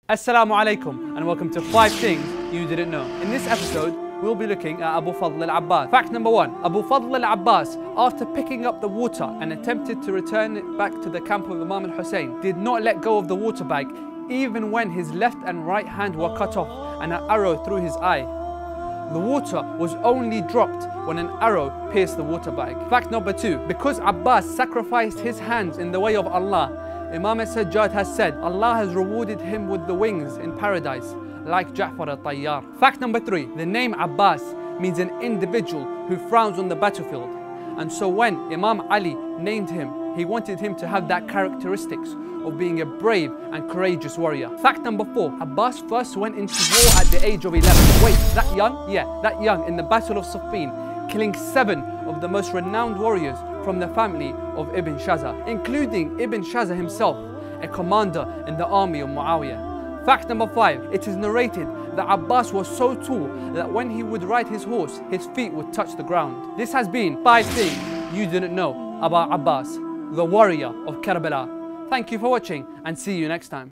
Assalamu alaikum and welcome to 5 things you didn't know. In this episode, we'll be looking at Abu Fadl al-Abbas. Fact number 1. Abu Fadl al-Abbas, after picking up the water and attempted to return it back to the camp of Imam al-Hussein, did not let go of the water bag even when his left and right hand were cut off and an arrow through his eye. The water was only dropped when an arrow pierced the water bag. Fact number 2. Because Abbas sacrificed his hands in the way of Allah, Imam al-Sajjad has said, Allah has rewarded him with the wings in paradise, like Ja'far al-Tayyar. Fact number 3. The name Abbas means an individual who frowns on the battlefield. And so when Imam Ali named him, he wanted him to have that characteristics of being a brave and courageous warrior. Fact number 4. Abbas first went into war at the age of 11. Wait, that young? Yeah, that young, in the Battle of Siffin, killing 7 of the most renowned warriors from the family of Ibn Shaza, including Ibn Shaza himself, a commander in the army of Muawiyah. Fact number 5. It is narrated that Abbas was so tall that when he would ride his horse, his feet would touch the ground. This has been 5 things you didn't know about Abbas, the warrior of Karbala. Thank you for watching and see you next time.